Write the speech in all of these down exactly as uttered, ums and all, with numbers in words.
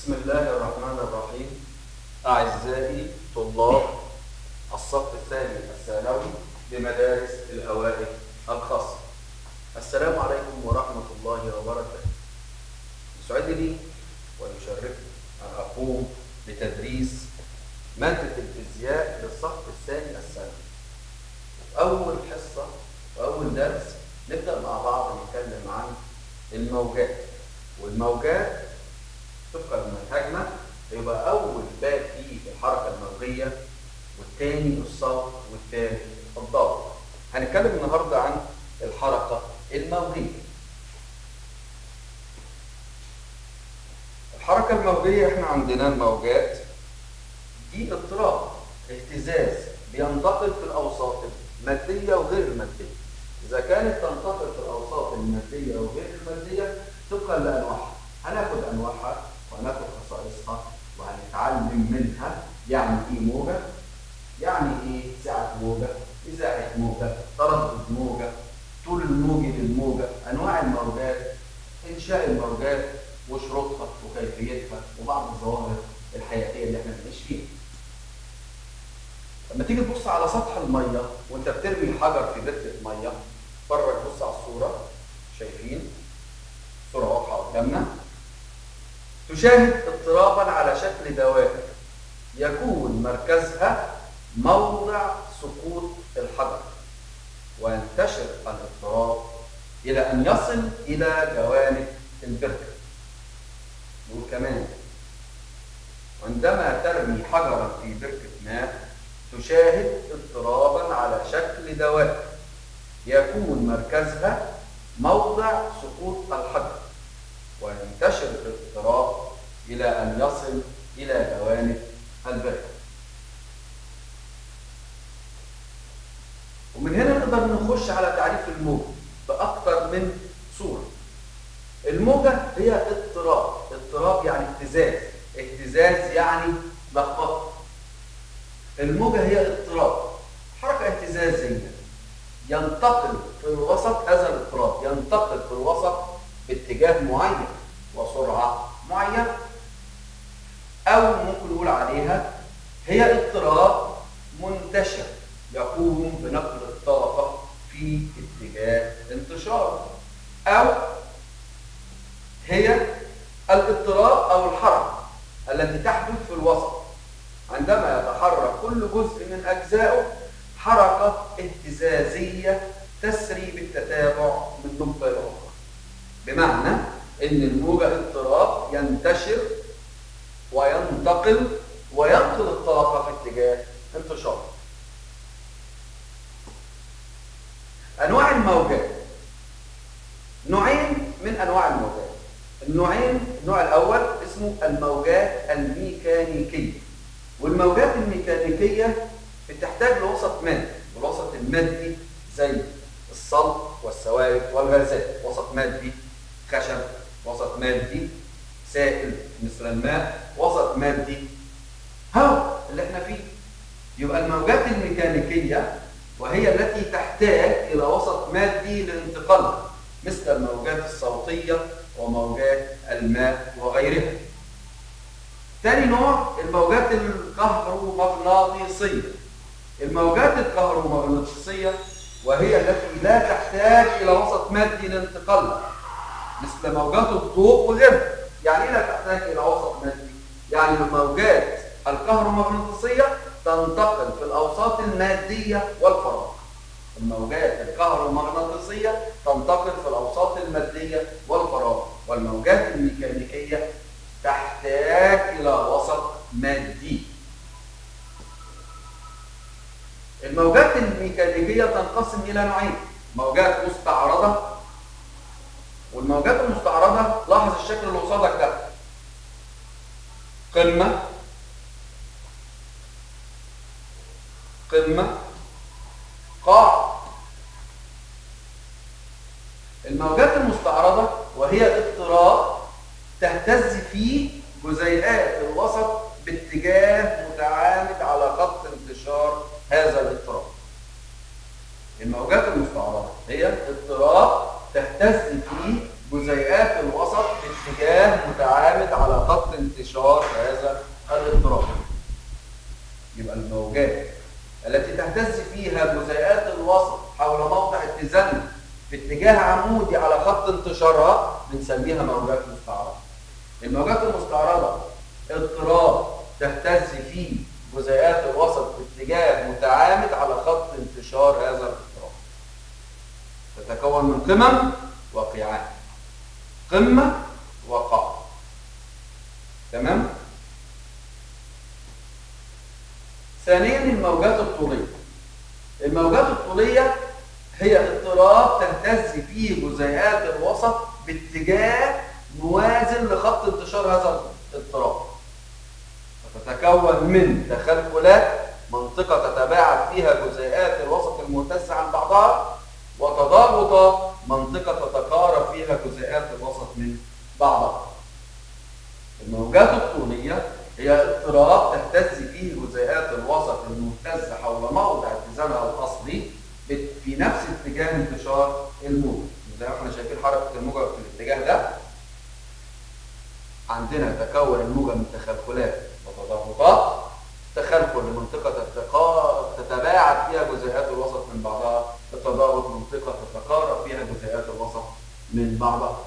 بسم الله الرحمن الرحيم. أعزائي طلاب الصف الثاني الثانوي بمدارس الأوائل الخاصة، السلام عليكم ورحمة الله وبركاته. يسعدني ويشرفني أن أقوم بتدريس مادة الفيزياء للصف الثاني الثانوي. أول حصة وأول درس نبدأ مع بعض نتكلم عن الموجات، والموجات طبقا لمنهجنا يبقى أول باب فيه الحركة الموجية، والثاني الصوت، والثالث الضوء. هنتكلم النهارده عن الحركة الموجية. الحركة الموجية احنا عندنا الموجات دي اضطراب اهتزاز بينتقل في الأوساط المادية وغير المادية. إذا كانت تنتقل في الأوساط المادية وغير المادية طبقا لأنواعها، هناخد أنواعها وهناخد خصائصها وهنتعلم منها يعني إيه موجة، يعني إيه سعة موجة، إذاعة موجة، تردد موجة، طول الموجي للموجة، أنواع الموجات، إنشاء الموجات وشروطها وكيفيتها، وبعض الظواهر الحياتية اللي احنا بنعيش فيها. لما تيجي تبص على سطح المية وأنت بترمي حجر في بركة مية، فرج بص على الصورة، شايفين؟ صورة واضحة قدامنا. تشاهد اضطرابا على شكل دوائر يكون مركزها موضع سقوط الحجر، وينتشر الاضطراب إلى أن يصل إلى جوانب البركة. نقول كمان عندما ترمي حجرا في بركة ماء تشاهد اضطرابا على شكل دوائر يكون مركزها موضع سقوط الحجر، وينتشر الاضطراب إلى أن يصل إلى جوانب البركة. ومن هنا نقدر نخش على تعريف الموجة بأكثر من صورة. الموجة هي اضطراب، اضطراب يعني اهتزاز، اهتزاز يعني لخبطة. الموجة هي اضطراب، حركة اهتزازية ينتقل في الوسط، هذا الاضطراب ينتقل في الوسط باتجاه معين وسرعة معينة، أو ممكن نقول عليها هي اضطراب منتشر يقوم بنقل الطاقة في اتجاه انتشاره، أو هي الاضطراب أو الحركة التي تحدث في الوسط عندما يتحرك كل جزء من أجزائه حركة اهتزازية تسري بالتتابع من نقطة إلى أخرى. بمعنى أن الموجة اضطراب ينتشر وينتقل وينقل الطاقة في اتجاه انتشاره. أنواع الموجات، نوعين من أنواع الموجات. النوعين، النوع الأول اسمه الموجات الميكانيكية، والموجات الميكانيكية بتحتاج لوسط مادي، والوسط المادي زي الصلب والسوائل والغازات، وسط مادي خشب، وسط مادي سائل مثل الماء، وسط مادي هواء اللي احنا فيه. يبقى الموجات الميكانيكية وهي التي تحتاج إلى وسط مادي لانتقالها، مثل الموجات الصوتية وموجات الماء وغيرها. ثاني نوع الموجات الكهرومغناطيسية. الموجات الكهرومغناطيسية وهي التي لا تحتاج إلى وسط مادي لانتقالها، مثل موجات الضوء وغيرها. يعني ايه لا تحتاج إلى وسط مادي؟ يعني الموجات الكهرومغناطيسية تنتقل في الأوساط المادية والفراغ. الموجات الكهرومغناطيسية تنتقل في الأوساط المادية والفراغ، والموجات الميكانيكية تحتاج إلى وسط مادي. الموجات الميكانيكية تنقسم إلى نوعين، موجات مستعرضة. والموجات المستعرضة لاحظ الشكل اللي قصادك ده، قمة قمة قاع. الموجات المستعرضة وهي اضطراب تهتز فيه جزيئات الوسط باتجاه متعامد على خط انتشار هذا الاضطراب. الموجات المستعرضة هي اضطراب تهتز فيه جزيئات الوسط باتجاه متعامد على خط انتشار هذا الاضطراب. يبقى الموجات التي تهتز فيها جزيئات الوسط حول موضع اتزانها في اتجاه عمودي على خط انتشارها بنسميها موجات مستعرضة. الموجات المستعرضة اضطراب تهتز فيه جزيئات الوسط باتجاه متعامد على خط انتشار هذا الاضطراب. تتكون من قمم وقيعان. قمة وقاع. تمام؟ ثانيا الموجات الطولية. الموجات الطولية هي اضطراب تهتز فيه جزيئات الوسط باتجاه موازن لخط انتشار هذا الاضطراب. فتتكون من تخلخلات منطقة تتباعد فيها جزيئات الوسط المهتز عن بعضها، وتضاغط منطقة تتقارب فيها جزيئات الوسط من بعضها. الموجات الطولية هي اضطراب تهتز فيه جزيئات الوسط المهتز حول موضع اتزانها الاصلي في نفس اتجاه انتشار الموجة. زي ما احنا شايفين حركة الموجة في الاتجاه ده. عندنا تكون الموجة من تخلخلات وتضاغطات. تخلخل لمنطقة تتباعد فيها جزيئات الوسط من بعضها، التضاغط منطقة تتقارب فيها جزيئات الوسط من بعضها.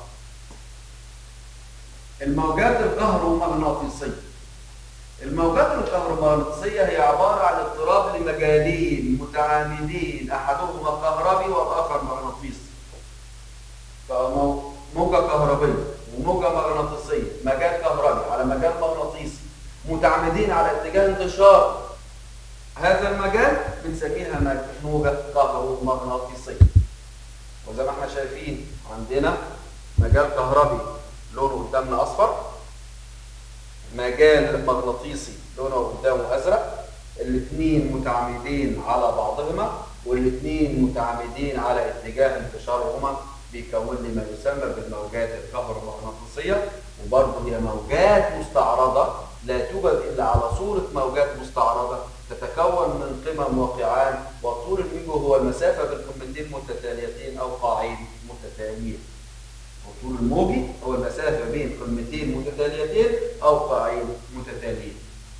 الموجات الكهرومغناطيسية. الموجات الكهرومغناطيسية هي عبارة عن اضطراب لمجالين متعامدين، أحدهما كهربي والآخر مغناطيسي. فموجة كهربية وموجة مغناطيسية، مجال كهربي على مجال مغناطيسي متعامدين على اتجاه انتشار هذا المجال بنسميها موجة كهرومغناطيسية. وزي ما احنا شايفين عندنا مجال كهربي لونه قدامنا أصفر، مجال مغناطيسي لونه قدامه ازرق، الاثنين متعامدين على بعضهما والاثنين متعامدين على اتجاه انتشارهما، بيكون لي ما يسمى بالموجات الكهرومغناطيسيه. وبرضه هي موجات مستعرضه، لا توجد الا على صوره موجات مستعرضه، تتكون من قمم وقيعان، وطول الموج هو المسافه بين قمتين متتاليتين او قاعين متتاليين. الطول الموجي هو المسافة بين قمتين متتاليتين أو قاعين متتاليين.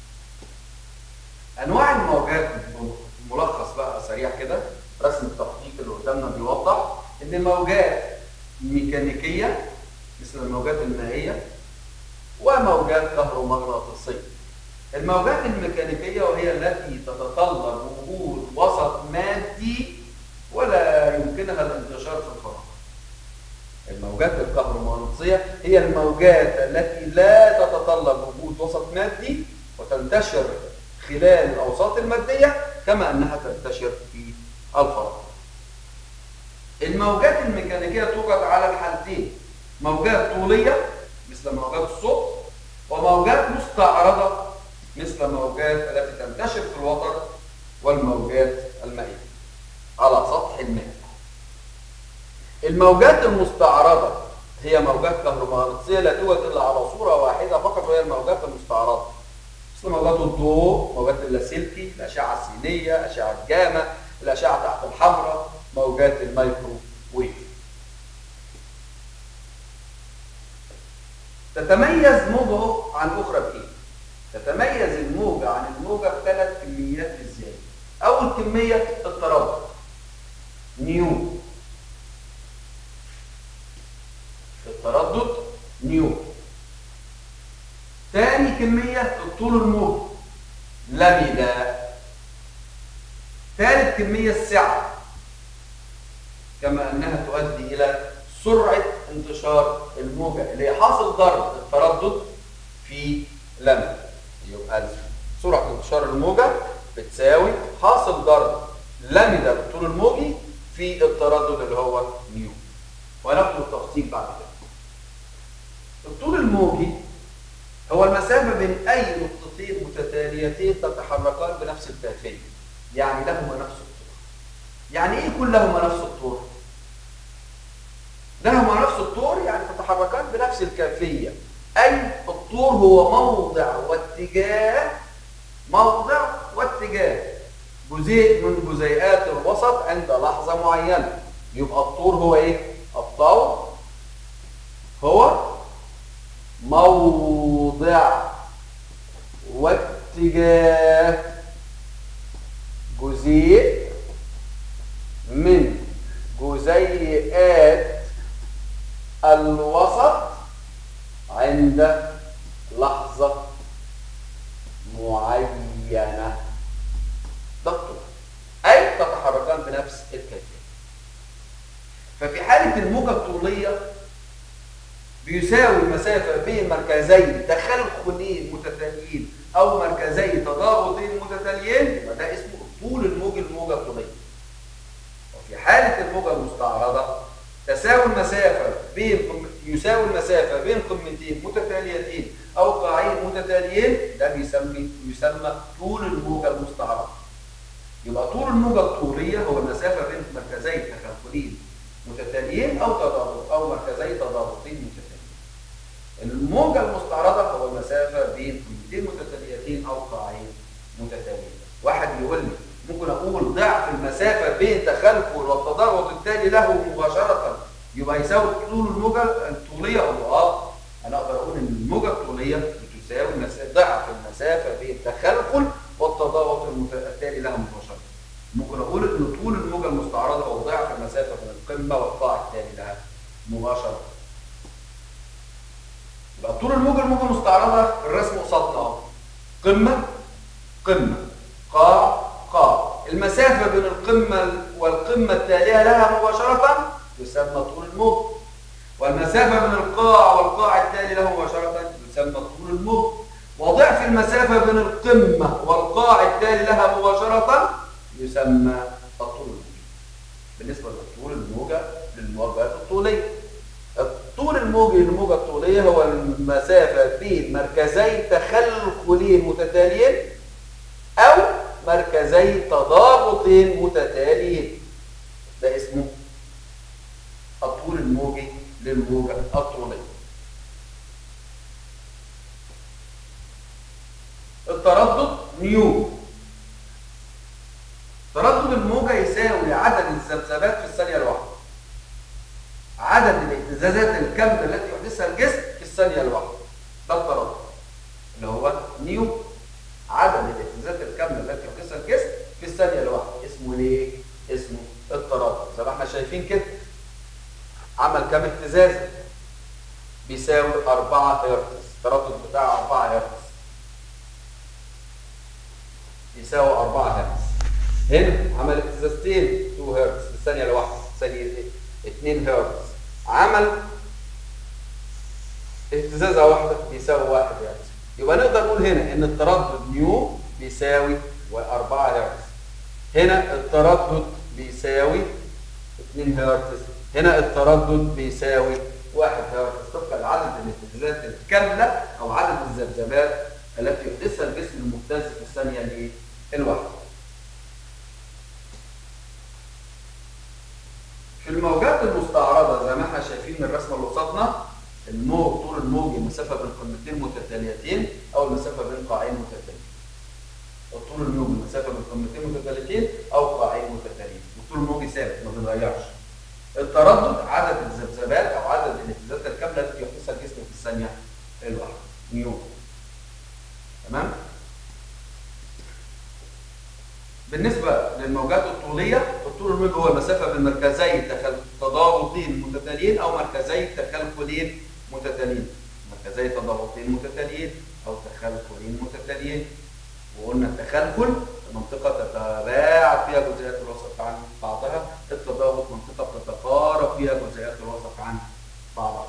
أنواع الموجات ملخص بقى سريع كده، رسم التخطيط اللي قدامنا بيوضح إن الموجات ميكانيكية مثل الموجات المائية، وموجات كهرومغناطيسية. الموجات الميكانيكية وهي التي تتطلب وجود وسط مادي ولا يمكنها الانتشار في الفضاء. الموجات الكهرومغناطيسية هي الموجات التي لا تتطلب وجود وسط مادي وتنتشر خلال الأوساط المادية كما أنها تنتشر في الفضاء. الموجات الميكانيكية توجد على الحالتين، موجات طولية مثل موجات الصوت، وموجات مستعرضة مثل موجات التي تنتشر في الوتر والموجات المائية على سطح الماء. الموجات المستعرضة هي موجات كهرومغناطيسية لا توجد إلا على صورة واحدة فقط، وهي الموجات المستعرضة مثل موجات الضوء، موجات اللاسلكي، الأشعة السينية، أشعة جاما، الأشعة تحت الحمراء، موجات الميكروويف. تتميز موجة عن أخرى بإيه؟ تتميز الموجة عن الموجة بثلاث كميات ازاي؟ أول كمية التردد نيو. التردد نيو. ثاني كمية الطول الموجي لامدا. ثالث كمية السعة، كما أنها تؤدي إلى سرعة انتشار الموجة اللي هي حاصل ضرب التردد في لامدا. يبقى سرعة انتشار الموجة بتساوي حاصل ضرب لامدا بالطول الموجي في التردد اللي هو نيو. وهناخد التفصيل بعد كده. الطول الموجي هو المسافة بين أي نقطتين متتاليتين تتحركان بنفس الكيفية، يعني لهما نفس الطول. يعني إيه يكون لهما نفس الطول؟ لهما نفس الطول يعني تتحركان بنفس الكيفية، أي الطول هو موضع واتجاه موضع واتجاه جزيء من جزيئات الوسط عند لحظة معينة. يبقى الطول هو إيه؟ الطول هو موضع واتجاه جزيء من جزيئات الوسط عند لحظة معينة. دكتور، أي تتحركان بنفس الكيفية. ففي حالة الموجة الطولية بيساوي المسافة بين مركزي تخلخلين متتاليين أو مركزي تضاغطين متتاليين، يبقى ده اسمه طول الموج الموجة الطولية. وفي حالة الموجة المستعرضة تساوي المسافة بين يساوي المسافة بين قمتين متتاليتين أو قاعين متتاليين، ده بيسمي يسمى طول الموجة المستعرضة. يبقى طول الموجة الطولية هو المسافة بين مركزي تخلخلين متتاليين أو تضاغط أو مركزي تضاغطين متتاليين. الموجة المستعرضة هو المسافة بين قمتين متتاليتين أو قاعين متتاليين. واحد يقول لي ممكن أقول ضعف المسافة بين تخلخل والتضاغط التالي له مباشرة يبقى يساوي طول الموجة الطولية؟ أو آه أنا أقدر أقول إن الموجة الطولية بتساوي ضعف المسافة بين تخلخل والتضاغط التالي له مباشرة. ممكن أقول إن طول الموجة المستعرضة هو ضعف المسافة بين القمة والقاع التالي لها مباشرة. يبقى طول الموجة الموجة المستعرضة الرسم قصادنا أهو، قمة قمة قاع قاع. المسافة بين القمة والقمة التالية لها مباشرة يسمى طول الموج، والمسافة بين القاع والقاع التالي له مباشرة يسمى طول الموج، وضعف المسافة بين القمة والقاع التالي لها مباشرة يسمى الطول الموجي. بالنسبة لطول الموجة للموجات الطولية، الطول الموجي للموجة الطولية هو المسافة بين مركزي تخلخلين متتاليين أو مركزي تضاغطين متتاليين، ده اسمه الطول الموجي للموجة الطولية. التردد نيو. تردد الموجة يساوي عدد الذبذبات في الثانية الواحدة، عدد الاهتزازات الكاملة التي يحدثها الجسم في الثانية الواحدة، ده التردد اللي هو نيو. عدد الاهتزازات الكاملة التي يحدثها الجسم في الثانية الواحدة اسمه ليه؟ اسمه التردد. زي ما احنا شايفين كده، عمل كام اهتزازة؟ بيساوي أربعة هرتز، التردد بتاعه أربعة هرتز، يساوي أربعة هرتز. هنا عمل اهتزازتين اتنين هرتز في الثانية الواحدة، ثانية اتنين هرتز. عمل اهتزازة واحدة بيساوي واحد هرتز. يبقى نقدر نقول هنا ان التردد نيو بيساوي أربعة هرتز، هنا التردد بيساوي اتنين هرتز، هنا التردد بيساوي واحد هرتز، طبقا لعدد الاهتزازات الكاملة او عدد الذبذبات التي يحدثها الجسم المهتز في الثانية الواحدة. في الموجات المستعرضة زي ما احنا شايفين من الرسمة اللي قصادنا، الموج طول الموج المسافة بين قمتين متتاليتين أو المسافة بين قاعين متتاليين. الطول الموج المسافة بين قمتين متتاليتين أو قاعين متتاليين، والطول الموجي ثابت ما بيتغيرش. التردد عدد الذبذبات أو عدد الاهتزازات الكاملة التي يحدثها الجسم في الثانية الواحدة، نيو. تمام؟ بالنسبة للموجات الطولية، الطول الموجي هو المسافة بين مركزي تضاغطين متتاليين أو مركزي تخلخلين متتاليين، مركزي تضاغطين متتاليين أو تخلخلين متتاليين. وقلنا التخلخل منطقة تتباعد فيها جزيئات الوسط عن بعضها، التضاغط منطقة تتقارب فيها جزيئات الوسط عن بعضها.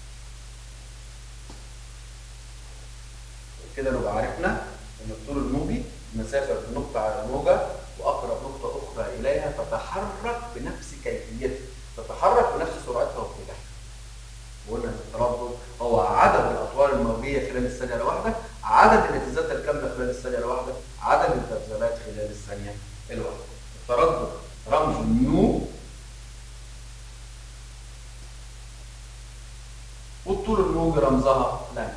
كده نبقى عرفنا إن الطول الموجي مسافة بين نقطة على الموجة وأقرب نقطة أخرى إليها تتحرك بنفس كيفيتها، تتحرك بنفس سرعتها واتجاهها. وقلنا إن التردد هو عدد الأطوال الموجية خلال الثانية الواحدة، عدد الاهتزازات الكاملة خلال الثانية الواحدة، عدد الذبذبات خلال الثانية الواحدة. التردد رمزه نيو، والطول الموجي رمزها لامدا.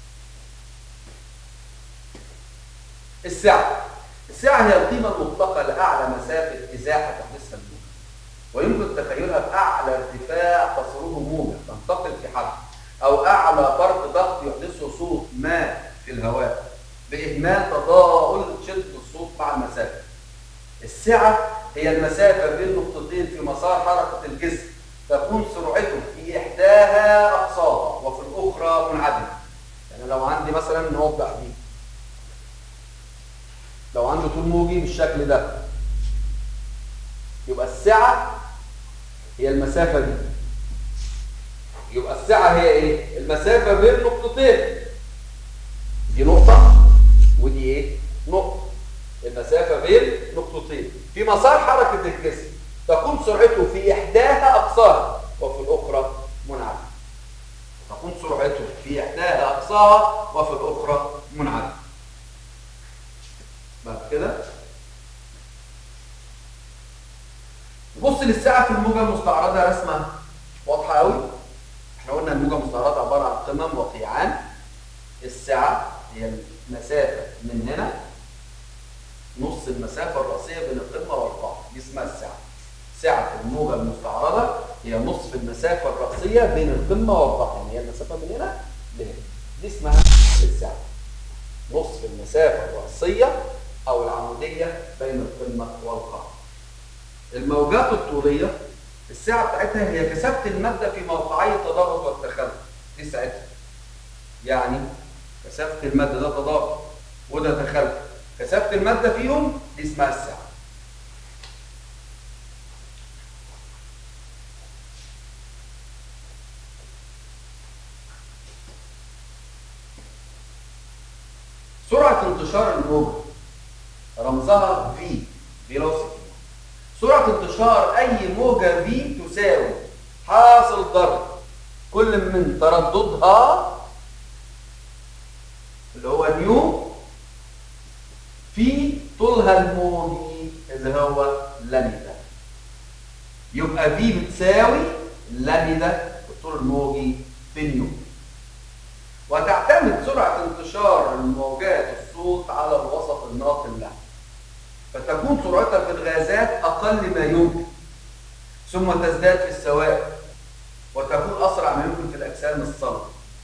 السعة. السعة هي القيمة المطلقة لأعلى مسافة إزاحة تحدثها الموجة، ويمكن تخيلها بأعلى ارتفاع تصله موجة تنتقل في حد أو أعلى برد ضغط يحدثه صوت ما في الهواء بإهمال تضاؤل شدة الصوت مع المسافة. السعة هي المسافة بين نقطتين في مسار حركة الجسم تكون سرعته في إحداها أقصاها وفي الأخرى منعدمة. يعني لو عندي مثلا نوضح دي، لو عنده طول موجي بالشكل ده يبقى السعة هي المسافة دي. يبقى السعة هي ايه؟ المسافة بين نقطتين. دي نقطة ودي ايه؟ نقطة. المسافة بين نقطتين في مسار حركة الجسم تكون سرعته في إحداها أقصاها وفي الأخرى منعدمة. تكون سرعته في إحداها أقصاها وفي الأخرى منعدمة. بعد كده بص للساعة في الموجة المستعرضة رسمة واضحة قوي. احنا قلنا الموجة المستعرضة عبارة عن قمم وقيعان. الساعة هي المسافة من هنا، نص المسافة الرئيسية بين القمة والقاع، دي اسمها الساعة. سعة الموجة المستعرضة هي نصف المسافة الرئيسية بين القمة والقاع، يعني هي المسافة من هنا لهنا، دي اسمها الساعة. نصف المسافة الرئيسية أو العمودية بين القمة والقاع. الموجات الطولية السعة بتاعتها هي كثافة المادة في موقعي التضارب والتخلف، دي ساعتها. يعني كثافة المادة ده تضارب وده تخلف، كثافة المادة فيهم دي اسمها السعة. سرعة انتشار الموجة رمزها V velocity. سرعة انتشار أي موجة V تساوي حاصل ضرب كل من ترددها اللي هو نيو في طولها الموجي اللي هو لامدا. يبقى V بتساوي لامدا الطول الموجي في نيو. وتعتمد سرعة انتشار الموجات الصوت على الوسط الناقل لها، فتكون سرعتها في الغازات أقل ما يمكن ثم تزداد في السوائل وتكون أسرع ما يمكن في الأجسام الصلبة.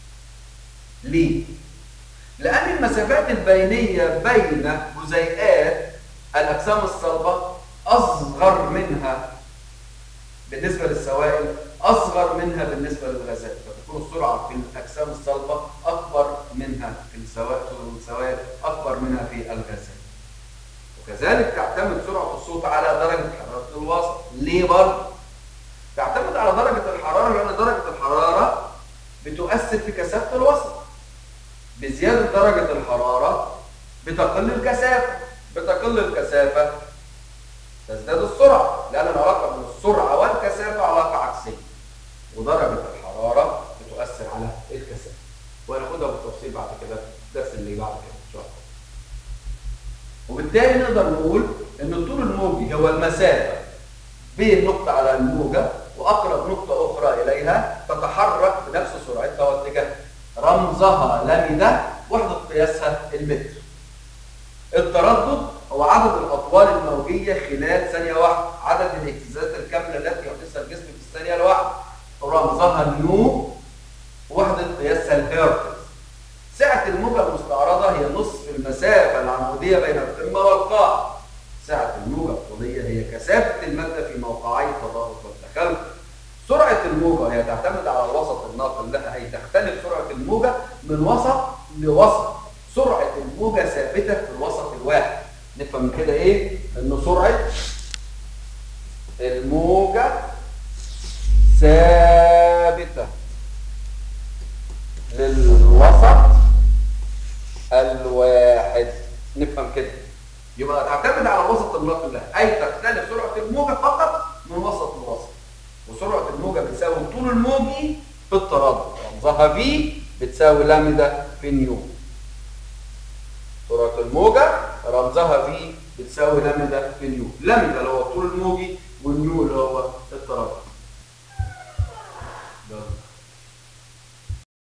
ليه؟ لأن المسافات البينية بين جزيئات الأجسام الصلبة أصغر منها بالنسبة للسوائل، أصغر منها بالنسبة للغازات، فتكون السرعة في الأجسام الصلبة أكبر منها في السوائل، أكبر منها في الغازات. وكذلك تعتمد سرعة الصوت على درجة حرارة الوسط. ليه برضه؟ تعتمد على درجة الحرارة لأن درجة الحرارة بتؤثر في كثافة الوسط. بزيادة درجة الحرارة بتقل الكثافة، بتقل الكثافة تزداد السرعة، لأن العلاقة بين السرعة والكثافة علاقة عكسية، ودرجة الحرارة بتؤثر على الكثافة. وهناخدها بالتفصيل بعد كده في الدرس اللي بعد كده إن شاء الله. وبالتالي نقدر نقول إن الطول الموجي هو المسافة بين نقطة على الموجة وأقرب نقطة أخرى إليها تتحرك بنفس سرعتها واتجاهها. رمزها لامدا، وحدة قياسها المتر. التردد هو عدد الأطوال الموجية خلال ثانية واحدة، عدد الاهتزازات الكاملة التي يحدثها الجسم في الثانية الواحدة. رمزها نيو، وحدة قياسها الهرتز. سعة الموجة المستعرضة هي نصف المسافة العمودية بين القمة والقاع. سعة الموجة الطولية هي كثافة المادة في موقعي التضارب والتخلف. سرعة الموجة هي تعتمد على الوسط الناقل لها، أي تختلف سرعة الموجة من وسط لوسط. سرعة الموجة ثابتة في الوسط الواحد. نفهم من كده إيه؟ إن سرعة الموجة ثابتة للوسط الواحد. نفهم كده. يبقى تعتمد على الوسط الناقل لها، أي تختلف سرعة الموجة فقط من وسط لوسط. وسرعة الموجة بتساوي الطول الموجي في التردد، رمزها V بتساوي لامدا في نيو. سرعة الموجة رمزها V بتساوي لامدا في نيو. لامدا اللي هو الطول الموجي والنيو اللي هو التردد.